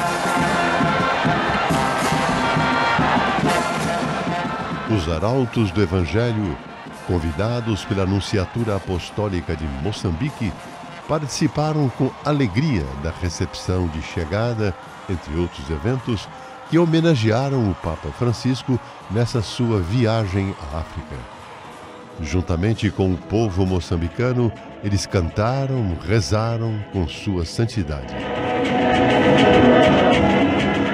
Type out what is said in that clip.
Os arautos do Evangelho, convidados pela Nunciatura Apostólica de Moçambique, participaram com alegria da recepção de chegada, entre outros eventos, que homenagearam o Papa Francisco nessa sua viagem à África. Juntamente com o povo moçambicano, eles cantaram, rezaram com sua santidade.